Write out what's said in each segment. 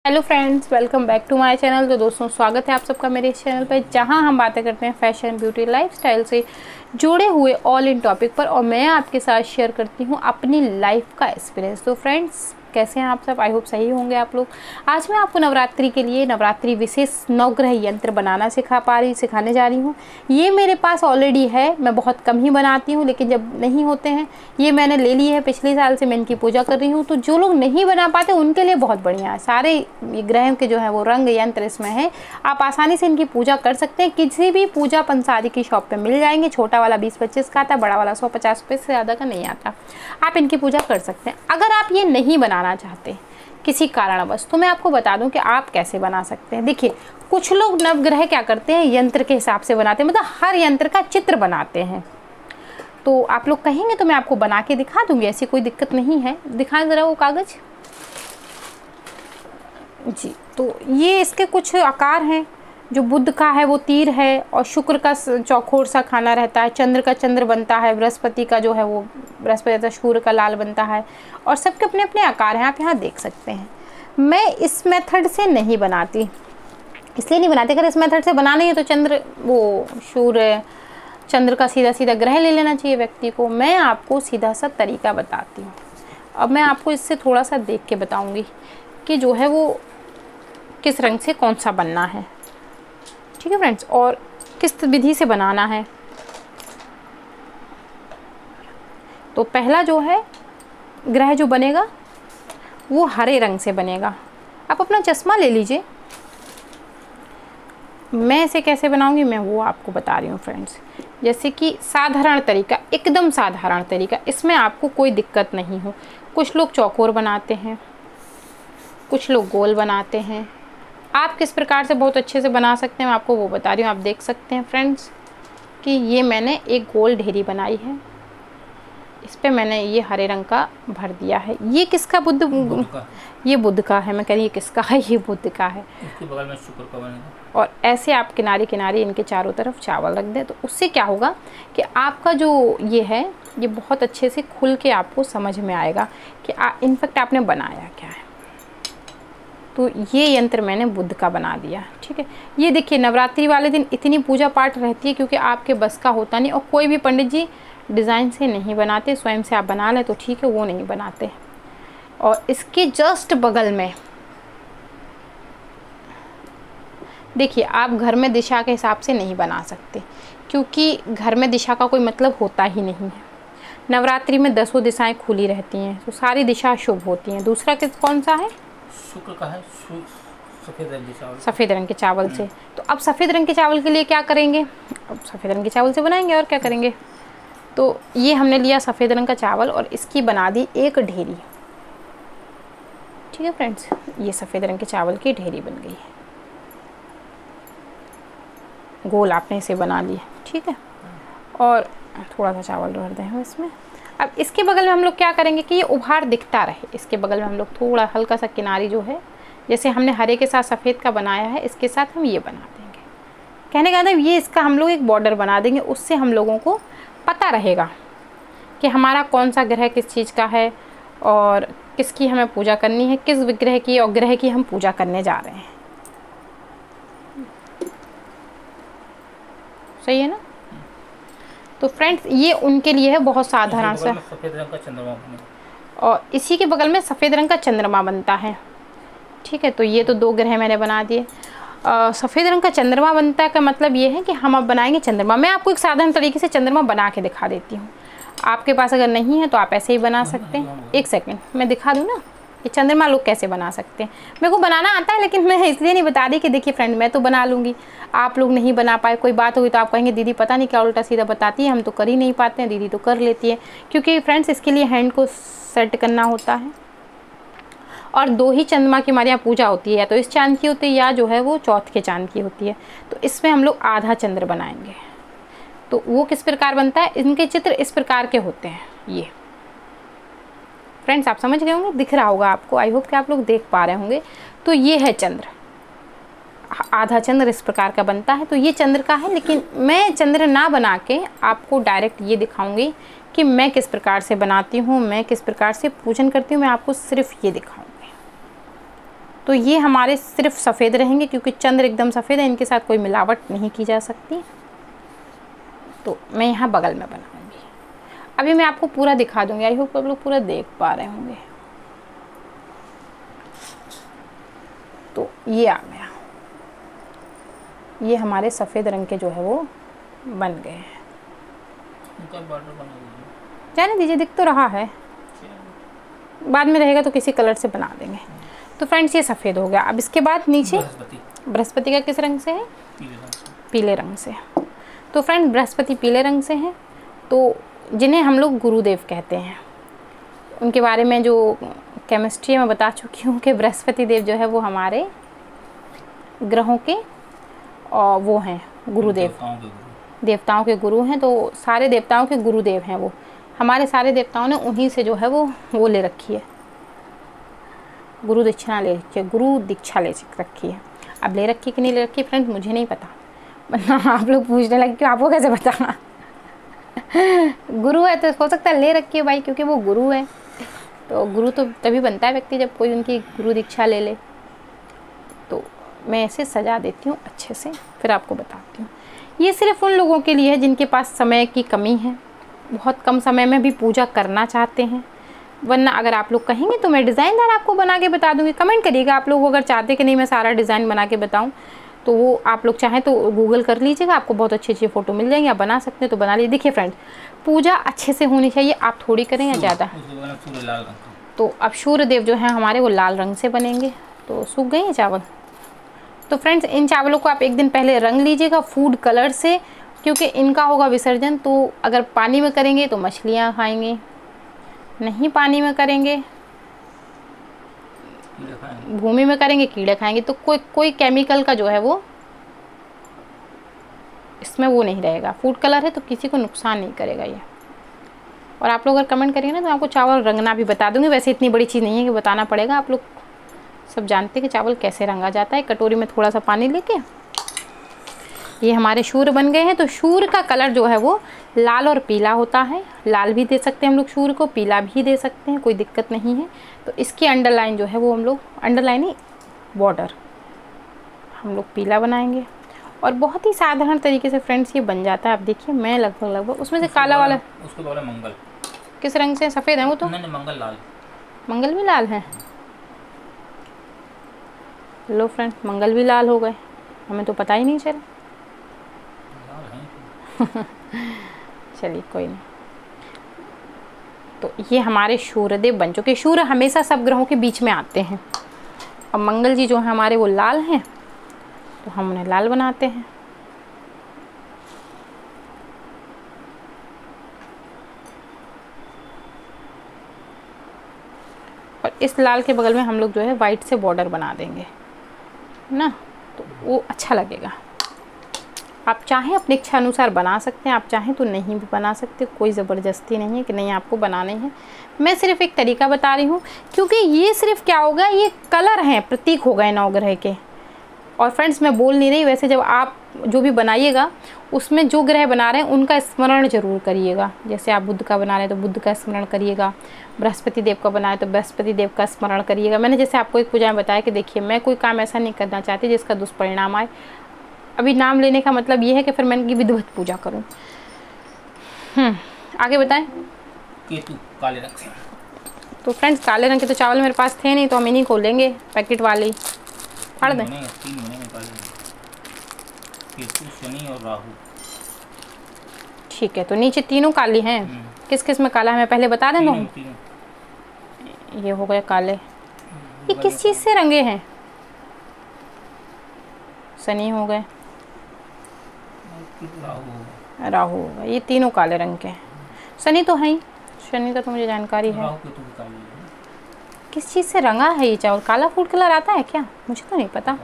Hello friends, welcome back to my channel. तो दोस्तों, स्वागत है आप सबका मेरे इस चैनल पर, जहां हम बातें करते हैं फैशन, ब्यूटी, लाइफस्टाइल से जुड़े हुए ऑल इन टॉपिक पर, और मैं आपके साथ शेयर करती हूं अपनी लाइफ का एक्सपीरियंस। तो फ्रेंड्स, कैसे हैं आप सब? आई होप सही होंगे आप लोग। आज मैं आपको नवरात्रि के लिए नवरात्रि विशेष नवग्रह यंत्र बनाना सिखाने जा रही हूँ। ये मेरे पास ऑलरेडी है, मैं बहुत कम ही बनाती हूँ, लेकिन जब नहीं होते हैं ये मैंने ले लिए है। पिछले साल से मैं इनकी पूजा कर रही हूँ। तो जो लोग नहीं बना पाते उनके लिए बहुत बढ़िया है। सारे ग्रह के जो है वो रंग यंत्र इसमें है। आप आसानी से इनकी पूजा कर सकते हैं। किसी भी पूजा पंसारी की शॉप पे मिल जाएंगे। छोटा वाला 20-25 का आता है, बड़ा वाला 100-50 रुपये से ज़्यादा का नहीं आता। आप इनकी पूजा कर सकते हैं। अगर आप ये नहीं बनाना चाहते किसी कारणवश, तो मैं आपको बता दूं कि आप कैसे बना सकते हैं। देखिए, कुछ लोग नवग्रह क्या करते हैं, यंत्र के हिसाब से बनाते हैं, मतलब हर यंत्र का चित्र बनाते हैं। तो आप लोग कहेंगे तो मैं आपको बना के दिखा दूंगी, ऐसी कोई दिक्कत नहीं है। दिखाएं ज़रा वो कागज़ जी। तो ये इसके कुछ आकार हैं। जो बुध का है वो तीर है, और शुक्र का चौकोर सा खाना रहता है, चंद्र का चंद्र बनता है, बृहस्पति का जो है वो बृहस्पति, सूर्य का लाल बनता है, और सबके अपने अपने आकार हैं। आप यहाँ देख सकते हैं। मैं इस मेथड से नहीं बनाती, इसलिए नहीं बनाती। अगर इस मेथड से बनानी है तो सूर्य चंद्र का सीधा सीधा ग्रह ले लेना चाहिए व्यक्ति को। मैं आपको सीधा सा तरीका बताती हूँ। अब मैं आपको इससे थोड़ा सा देख के बताऊँगी कि जो है वो किस रंग से कौन सा बनना है, ठीक है फ्रेंड्स, और किस विधि से बनाना है। तो पहला जो है ग्रह जो बनेगा वो हरे रंग से बनेगा। आप अपना चश्मा ले लीजिए। मैं इसे कैसे बनाऊंगी मैं वो आपको बता रही हूँ फ्रेंड्स। जैसे कि साधारण तरीका, एकदम साधारण तरीका, इसमें आपको कोई दिक्कत नहीं हो। कुछ लोग चौकोर बनाते हैं, कुछ लोग गोल बनाते हैं। आप किस प्रकार से बहुत अच्छे से बना सकते हैं मैं आपको वो बता रही हूँ। आप देख सकते हैं फ्रेंड्स कि ये मैंने एक गोल ढेरी बनाई है। इस पे मैंने ये हरे रंग का भर दिया है। ये किसका बुध का? ये बुध का है। मैं कह रही ये किसका है? ये बुध का है। इसके बगल में शुक्र का बनेगा। और ऐसे आप किनारे किनारे इनके चारों तरफ चावल रख दें, तो उससे क्या होगा कि आपका जो ये है ये बहुत अच्छे से खुल के आपको समझ में आएगा कि इनफैक्ट आपने बनाया क्या है। तो ये यंत्र मैंने बुध का बना दिया, ठीक है। ये देखिए, नवरात्रि वाले दिन इतनी पूजा पाठ रहती है क्योंकि आपके बस का होता नहीं, और कोई भी पंडित जी डिज़ाइन से नहीं बनाते। स्वयं से आप बना लें तो ठीक है, वो नहीं बनाते। और इसके जस्ट बगल में देखिए, आप घर में दिशा के हिसाब से नहीं बना सकते, क्योंकि घर में दिशा का कोई मतलब होता ही नहीं है। नवरात्रि में 10 दिशाएं खुली रहती हैं, तो सारी दिशा शुभ होती हैं। दूसरा कौन सा है? शुक्र का है, सफ़ेद रंग के चावल। सफ़ेद रंग के चावल से। तो अब सफ़ेद रंग के चावल के लिए क्या करेंगे? अब सफ़ेद रंग के चावल से बनाएंगे, और क्या करेंगे। तो ये हमने लिया सफ़ेद रंग का चावल और इसकी बना दी एक ढेरी, ठीक है फ्रेंड्स। ये सफ़ेद रंग के चावल की ढेरी बन गई है। गोल आपने इसे बना लिया, ठीक है। और थोड़ा सा चावल भर दें हम इसमें। अब इसके बगल में हम लोग क्या करेंगे कि ये उभार दिखता रहे। इसके बगल में हम लोग थोड़ा हल्का सा किनारी जो है, जैसे हमने हरे के साथ सफ़ेद का बनाया है, इसके साथ हम ये बना देंगे। कहने का मतलब ये इसका हम लोग एक बॉर्डर बना देंगे। उससे हम लोगों को पता रहेगा कि हमारा कौन सा ग्रह किस चीज़ का है और किसकी हमें पूजा करनी है, किस विग्रह की और ग्रह की हम पूजा करने जा रहे हैं। सही है ना? तो फ्रेंड्स, ये उनके लिए है बहुत साधारण सा। सफ़ेद रंग का चंद्रमा बनेगा, और इसी के बगल में सफ़ेद रंग का चंद्रमा बनता है, ठीक है। तो ये तो 2 ग्रह मैंने बना दिए। सफ़ेद रंग का चंद्रमा बनता है का मतलब ये है कि हम अब बनाएंगे चंद्रमा। मैं आपको एक साधारण तरीके से चंद्रमा बना के दिखा देती हूँ। आपके पास अगर नहीं है तो आप ऐसे ही बना सकते हैं। एक सेकेंड, मैं दिखा दूँ ना ये चंद्रमा लोग कैसे बना सकते हैं। मेरे को बनाना आता है, लेकिन मैं इसलिए नहीं बता रही कि देखिए फ्रेंड, मैं तो बना लूँगी, आप लोग नहीं बना पाए। कोई बात होगी तो आप कहेंगे दीदी पता नहीं क्या उल्टा सीधा बताती है, हम तो कर ही नहीं पाते हैं, दीदी तो कर लेती है। क्योंकि फ्रेंड्स, इसके लिए हैंड को सेट करना होता है। और 2 ही चंद्रमा की हमारे यहाँ पूजा होती है, या तो इस चांद की होती है या जो है वो चौथ के चांद की होती है। तो इसमें हम लोग आधा चंद्र बनाएंगे। तो वो किस प्रकार बनता है, इनके चित्र इस प्रकार के होते हैं। ये फ्रेंड्स आप समझ गए होंगे, दिख रहा होगा आपको। आई होप कि आप लोग देख पा रहे होंगे। तो ये है चंद्र, आधा चंद्र इस प्रकार का बनता है। तो ये चंद्र का है, लेकिन मैं चंद्र ना बना के आपको डायरेक्ट ये दिखाऊंगी कि मैं किस प्रकार से बनाती हूँ, मैं किस प्रकार से पूजन करती हूँ। मैं आपको सिर्फ ये दिखाऊंगी। तो ये हमारे सिर्फ सफ़ेद रहेंगे क्योंकि चंद्र एकदम सफ़ेद है, इनके साथ कोई मिलावट नहीं की जा सकती। तो मैं यहाँ बगल में बनाऊंगी। अभी मैं आपको पूरा दिखा दूंगी, आई होप आप लोग पूरा देख पा रहे होंगे। तो ये आ गया, ये हमारे सफ़ेद रंग के जो है वो बन गए हैं। जाने दीजिए, दिख तो रहा है, बाद में रहेगा तो किसी कलर से बना देंगे। तो फ्रेंड्स ये सफ़ेद हो गया। अब इसके बाद नीचे बृहस्पति का किस रंग से है? पीले रंग से। तो फ्रेंड्स बृहस्पति पीले रंग से हैं, तो जिन्हें हम लोग गुरुदेव कहते हैं, उनके बारे में जो केमिस्ट्री में बता चुकी हूँ कि बृहस्पति देव जो है वो हमारे ग्रहों के और वो हैं गुरुदेव, देवताओं के गुरु हैं। तो सारे देवताओं के गुरुदेव हैं वो। हमारे सारे देवताओं ने उन्हीं से जो है वो ले रखी है, गुरु दक्षिणा ले रखी है, गुरु दीक्षा ले रखी है। अब ले रखी कि नहीं ले रखी फ्रेंड्स मुझे नहीं पता, वरना आप लोग पूछने लगे कि आपको कैसे पता। गुरु है तो हो सकता है ले रखी है भाई, क्योंकि वो गुरु है। तो गुरु तो तभी बनता है व्यक्ति जब कोई उनकी गुरु दीक्षा ले ले। तो मैं ऐसे सजा देती हूँ अच्छे से, फिर आपको बताती हूँ। ये सिर्फ उन लोगों के लिए है जिनके पास समय की कमी है, बहुत कम समय में भी पूजा करना चाहते हैं। वरना अगर आप लोग कहेंगे तो मैं डिज़ाइनदार आपको बना के बता दूँगी। कमेंट करिएगा आप लोग अगर चाहते कि नहीं मैं सारा डिज़ाइन बना के बताऊँ, तो वो आप लोग चाहें तो गूगल कर लीजिएगा, आपको बहुत अच्छी अच्छी फ़ोटो मिल जाएंगी। आप बना सकते हैं तो बना लीजिए। देखिए फ्रेंड्स, पूजा अच्छे से होनी चाहिए, आप थोड़ी करें या ज़्यादा। तो अब सूर्य देव जो हैं हमारे वो लाल रंग से बनेंगे। तो सूख गए हैं चावल। तो फ्रेंड्स इन चावलों को आप एक दिन पहले रंग लीजिएगा फूड कलर से, क्योंकि इनका होगा विसर्जन। तो अगर पानी में करेंगे तो मछलियाँ खाएंगे, नहीं पानी में करेंगे, भूमि में करेंगे कीड़े खाएंगे। तो कोई केमिकल का जो है वो इसमें वो नहीं रहेगा। फूड कलर है तो किसी को नुकसान नहीं करेगा ये। और आप लोग अगर कमेंट करेंगे ना तो आपको चावल रंगना भी बता दूंगी। वैसे इतनी बड़ी चीज़ नहीं है कि बताना पड़ेगा, आप लोग सब जानते हैं कि चावल कैसे रंगा जाता है। कटोरी में थोड़ा सा पानी लेके ये हमारे सूर्य बन गए हैं। तो सूर्य का कलर जो है वो लाल और पीला होता है। लाल भी दे सकते हैं हम लोग सूर्य को, पीला भी दे सकते हैं, कोई दिक्कत नहीं है। तो इसकी अंडरलाइन जो है वो हम लोग, अंडरलाइन ही बॉर्डर हम लोग पीला बनाएंगे। और बहुत ही साधारण तरीके से फ्रेंड्स ये बन जाता है। आप देखिए मैं लगभग उसमें से काला वाला उसको बोला मंगल किस रंग से? सफ़ेद है वो तो। नहीं, मंगल लाल। मंगल भी लाल है। लो फ्रेंड, मंगल भी लाल हो गए, हमें तो पता ही नहीं चला। चलिए कोई नहीं। तो ये हमारे सूर्यदेव बन चुके। सूर्य हमेशा सब ग्रहों के बीच में आते हैं। अब मंगल जी जो है हमारे वो लाल हैं, तो हम उन्हें लाल बनाते हैं। और इस लाल के बगल में हम लोग जो है वाइट से बॉर्डर बना देंगे ना, तो वो अच्छा लगेगा। आप चाहें अपनी इच्छा अनुसार बना सकते हैं, आप चाहें तो नहीं भी बना सकते। कोई ज़बरदस्ती नहीं है कि नहीं आपको बनाने हैं। मैं सिर्फ एक तरीका बता रही हूँ, क्योंकि ये सिर्फ क्या होगा, ये कलर हैं, प्रतीक हो गए नवग्रह के। और फ्रेंड्स मैं बोल नहीं रही, वैसे जब आप जो भी बनाइएगा उसमें जो ग्रह बना रहे हैं उनका स्मरण जरूर करिएगा। जैसे आप बुध का बना रहे हैं तो बुध का स्मरण करिएगा, बृहस्पति देव का बनाए तो बृहस्पति देव का स्मरण करिएगा। मैंने जैसे आपको एक पूजा में बताया कि देखिए मैं कोई काम ऐसा नहीं करना चाहती जिसका दुष्परिणाम आए। अभी नाम लेने का मतलब ये है कि फिर मैं इनकी विधिवत पूजा करूं। आगे बताएं। केतु काले रंग से। तो फ्रेंड्स काले रंग के तो चावल मेरे पास थे नहीं, तो हम इन्हीं खोलेंगे पैकेट वाले। फाड़ दें। केतु, शनि और राहु। ठीक है, तो नीचे तीनों काली हैं। किस किस में काला है मैं पहले बता दें। ये हो गए काले। ये किस चीज़ से रंगे हैं? शनि हो गए, राहु हो गए। ये तीनों काले रंग के हैं। शनि तो है ही, शनि का तो मुझे जानकारी है। किस चीज़ से रंगा है ये चावल? काला फूड कलर आता है क्या? मुझे तो नहीं पता।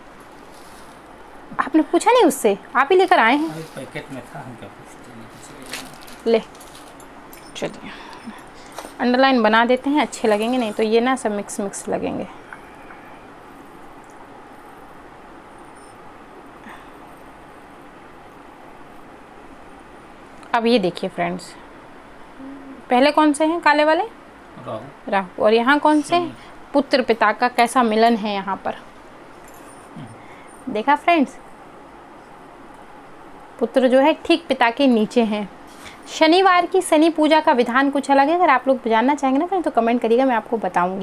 आपने पूछा नहीं उससे, आप ही लेकर आए हैं। पैकेट में था, हम क्या पूछते। ले चलिए अंडरलाइन बना देते हैं, अच्छे लगेंगे, नहीं तो ये ना सब मिक्स मिक्स लगेंगे। अब ये देखिए फ्रेंड्स, पहले कौन से हैं काले वाले? राहु। राहु। और यहाँ कौन से हैं? पुत्र पिता का कैसा मिलन है यहाँ पर। देखा फ्रेंड्स, पुत्र जो है ठीक पिता के नीचे हैं। शनिवार की शनि पूजा का विधान कुछ अलग है। अगर आप लोग जानना चाहेंगे ना फ्रेंड्स तो कमेंट करिएगा, मैं आपको बताऊंगी।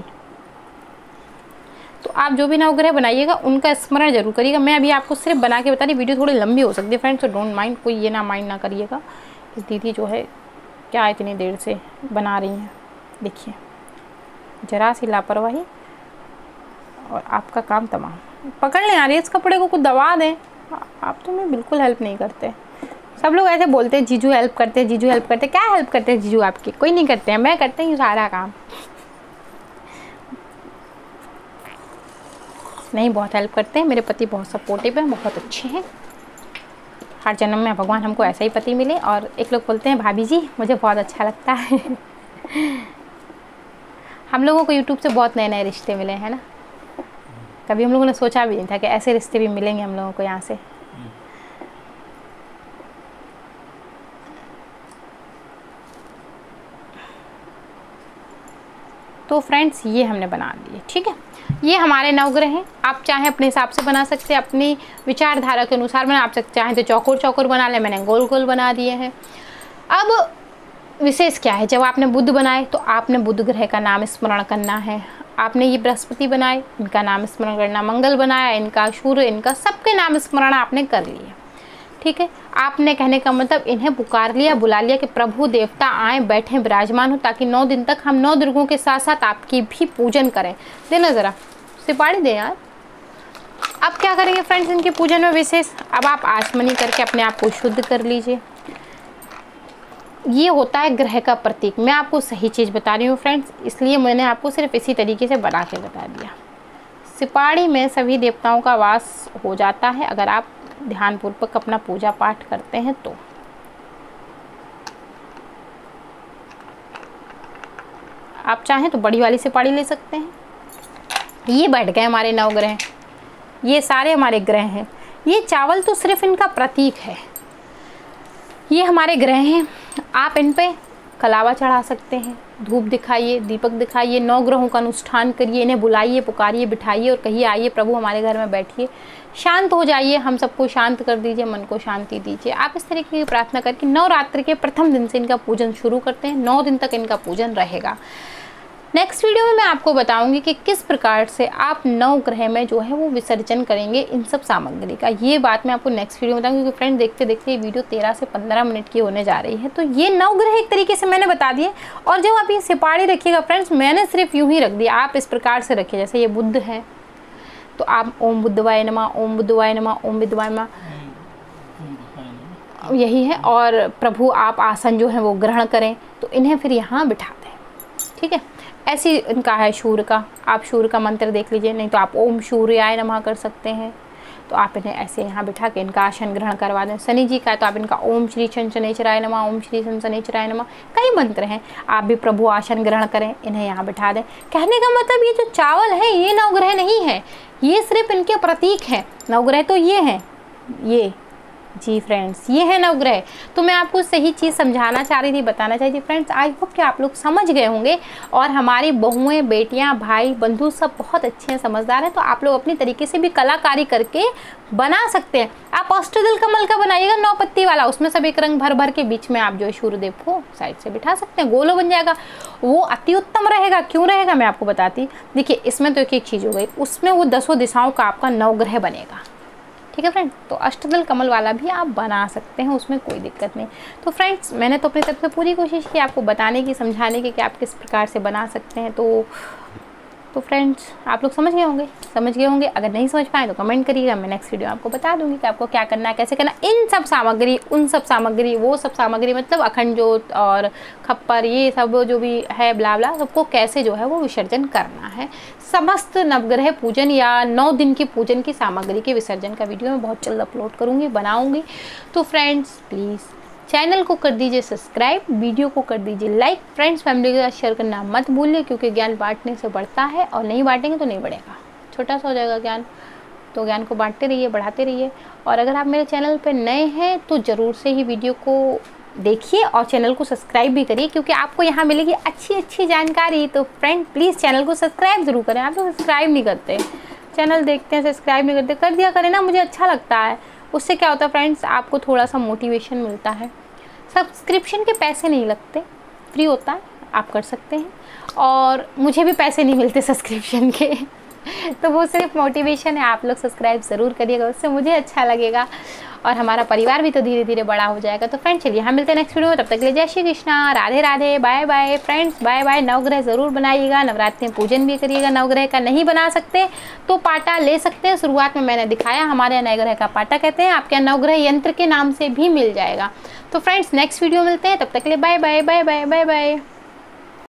तो आप जो भी नवग्रह बनाइएगा उनका स्मरण जरूर करिएगा। मैं अभी आपको सिर्फ बना के बता रही, वीडियो थोड़ी लंबी हो सकती है फ्रेंड्स, तो डोंट माइंड, कोई ये ना माइंड ना करिएगा। इस दीदी जो है क्या इतनी देर से बना रही हैं, देखिए जरा सी लापरवाही और आपका काम तमाम। पकड़ लें यार इस कपड़े को, कुछ दबा दें। आप तो मैं बिल्कुल हेल्प नहीं करते। सब लोग ऐसे बोलते हैं जीजू हेल्प करते हैं, जीजू हेल्प करते हैं। क्या हेल्प करते हैं जीजू आपकी? कोई नहीं करते हैं, मैं करते हैं सारा काम। नहीं, बहुत हेल्प करते हैं। मेरे पति बहुत सपोर्टिव हैं, बहुत अच्छे हैं। हर जन्म में भगवान हमको ऐसा ही पति मिले। और एक लोग बोलते हैं भाभी जी मुझे बहुत अच्छा लगता है। हम लोगों को यूट्यूब से बहुत नए नए रिश्ते मिले हैं ना, कभी हम लोगों ने सोचा भी नहीं था कि ऐसे रिश्ते भी मिलेंगे हम लोगों को यहाँ से। तो फ्रेंड्स ये हमने बना दिए, ठीक है। ये हमारे नवग्रह हैं। आप चाहें अपने हिसाब से बना सकते हैं, अपनी विचारधारा के अनुसार बना। आप चाहें तो चौकोर चौकोर बना लें, मैंने गोल गोल बना दिए हैं। अब विशेष क्या है, जब आपने बुध बनाए तो आपने बुध ग्रह का नाम स्मरण करना है। आपने ये बृहस्पति बनाए, इनका नाम स्मरण करना। मंगल बनाया, इनका, सूर्य, इनका, सबके नाम स्मरण आपने कर लिए, ठीक है। आपने कहने का मतलब इन्हें पुकार लिया, बुला लिया कि प्रभु देवता आए, बैठे, विराजमान हो, ताकि 9 दिन तक हम 9 दुर्गों के साथ साथ आपकी भी पूजन करें। देना ज़रा सिपाड़ी दें यार। अब क्या करेंगे फ्रेंड्स इनके पूजन में विशेष? अब आप आचमनी करके अपने आप को शुद्ध कर लीजिए। ये होता है ग्रह का प्रतीक। मैं आपको सही चीज़ बता रही हूँ फ्रेंड्स, इसलिए मैंने आपको सिर्फ इसी तरीके से बना के बता दिया। सिपाड़ी में सभी देवताओं का वास हो जाता है अगर आप ध्यानपूर्वक अपना पूजा पाठ करते हैं तो। आप चाहें तो बड़ी वाली सिपाड़ी ले सकते हैं। ये बैठ गए हमारे नवग्रह, ये सारे हमारे ग्रह हैं। ये चावल तो सिर्फ इनका प्रतीक है। ये हमारे ग्रह हैं। आप इन पे कलावा चढ़ा सकते हैं, धूप दिखाइए, दीपक दिखाइए, 9 ग्रहों का अनुष्ठान करिए, इन्हें बुलाइए, पुकारिए, बिठाइए और कहिए आइए प्रभु हमारे घर में बैठिए, शांत हो जाइए, हम सबको शांत कर दीजिए, मन को शांति दीजिए। आप इस तरीके की प्रार्थना करके नवरात्रि के प्रथम दिन से इनका पूजन शुरू करते हैं। 9 दिन तक इनका पूजन रहेगा। नेक्स्ट वीडियो में मैं आपको बताऊंगी कि किस प्रकार से आप 9 ग्रह में जो है वो विसर्जन करेंगे इन सब सामग्री का। ये बात मैं आपको नेक्स्ट वीडियो में बताऊंगी, क्योंकि फ्रेंड देखते देखते ये वीडियो 13 से 15 मिनट की होने जा रही है। तो ये 9 ग्रह एक तरीके से मैंने बता दिए। और जब आप ये सिपाड़ी रखिएगा फ्रेंड्स, मैंने सिर्फ यूं ही रख दिया, आप इस प्रकार से रखिए। जैसे ये बुध है तो आप ओम बुद्धवाय नमः, ओम बुद्धवाय नमः, ओम बुद्धवाय नमः, यही है। और प्रभु आप आसन जो है वो ग्रहण करें, तो इन्हें फिर यहाँ बिठा दें, ठीक है। ऐसी इनका है सूर्य का, आप सूर्य का मंत्र देख लीजिए, नहीं तो आप ओम सूर्याय नमः कर सकते हैं। तो आप इन्हें ऐसे यहाँ बिठा के इनका आसन ग्रहण करवा दें। शनि जी का है तो आप इनका ओम श्री शनैश्चराय नमः, ओम श्री शनैश्चराय नमः, कई मंत्र हैं। आप भी प्रभु आसन ग्रहण करें, इन्हें यहाँ बिठा दें। कहने का मतलब ये जो चावल है ये 9 ग्रह नहीं है, ये सिर्फ इनके प्रतीक हैं। 9 ग्रह तो ये हैं, ये जी फ्रेंड्स, ये है 9 ग्रह। तो मैं आपको सही चीज़ समझाना चाह रही थी, बताना चाह रही थी फ्रेंड्स। आई होप कि आप लोग समझ गए होंगे। और हमारी बहुएं, बेटियां, भाई, बंधु सब बहुत अच्छे हैं, समझदार हैं। तो आप लोग अपनी तरीके से भी कलाकारी करके बना सकते हैं। आप अष्टदल कमल का बनाइएगा 9 पत्ती वाला, उसमें सब एक रंग भर भर के बीच में आप जो है सूर्यदेव को साइड से बिठा सकते हैं, गोलो बन जाएगा, वो अति उत्तम रहेगा। क्यों रहेगा मैं आपको बताती। देखिए इसमें तो एक एक चीज़ हो गई, उसमें वो 10 दिशाओं का आपका 9 ग्रह बनेगा, ठीक है फ्रेंड्स। तो अष्टदल कमल वाला भी आप बना सकते हैं, उसमें कोई दिक्कत नहीं। तो फ्रेंड्स मैंने तो अपनी तरफ से पूरी कोशिश की आपको बताने की, समझाने की कि आप किस प्रकार से बना सकते हैं। तो फ्रेंड्स आप लोग समझ गए होंगे। अगर नहीं समझ पाए तो कमेंट करिएगा, मैं नेक्स्ट वीडियो आपको बता दूंगी कि आपको क्या करना है, कैसे करना है। इन सब सामग्री, उन सब सामग्री, वो सब सामग्री, मतलब अखंड जोत और खप्पर, ये सब जो भी है ब्ला सबको कैसे जो है वो विसर्जन करना है। समस्त नवग्रह पूजन या 9 दिन की पूजन की सामग्री के विसर्जन का वीडियो मैं बहुत जल्द अपलोड करूँगी, बनाऊँगी। तो फ्रेंड्स प्लीज़ चैनल को कर दीजिए सब्सक्राइब, वीडियो को कर दीजिए लाइक, फ्रेंड्स फैमिली के साथ शेयर करना मत भूलिए, क्योंकि ज्ञान बांटने से बढ़ता है और नहीं बांटेंगे तो नहीं बढ़ेगा, छोटा सा हो जाएगा ज्ञान। तो ज्ञान को बांटते रहिए, बढ़ाते रहिए। और अगर आप मेरे चैनल पर नए हैं तो ज़रूर से ही वीडियो को देखिए और चैनल को सब्सक्राइब भी करिए, क्योंकि आपको यहाँ मिलेगी अच्छी अच्छी जानकारी। तो फ्रेंड प्लीज़ चैनल को सब्सक्राइब ज़रूर करें। आप लोग सब्सक्राइब नहीं करते, चैनल देखते हैं सब्सक्राइब नहीं करते, कर दिया करें ना, मुझे अच्छा लगता है। उससे क्या होता है फ्रेंड्स, आपको थोड़ा सा मोटिवेशन मिलता है। सब्सक्रिप्शन के पैसे नहीं लगते, फ्री होता है, आप कर सकते हैं। और मुझे भी पैसे नहीं मिलते सब्सक्रिप्शन के तो वो सिर्फ मोटिवेशन है। आप लोग सब्सक्राइब ज़रूर करिएगा, उससे मुझे अच्छा लगेगा और हमारा परिवार भी तो धीरे धीरे बड़ा हो जाएगा। तो फ्रेंड्स चलिए हम मिलते हैं नेक्स्ट वीडियो में, तब तक के लिए जय Shri Krishna, Radhe Radhe, bye bye friends, bye bye. नवग्रह ज़रूर बनाइएगा, नवरात्रि में पूजन भी करिएगा। नवग्रह का नहीं बना सकते तो पाटा ले सकते हैं, शुरुआत में मैंने दिखाया, हमारे यहाँ नवग्रह का पाटा कहते हैं, आपके यहाँ नवग्रह यंत्र के नाम से भी मिल जाएगा। तो फ्रेंड्स नेक्स्ट वीडियो मिलते हैं, तब तक के लिए bye bye bye bye bye bye.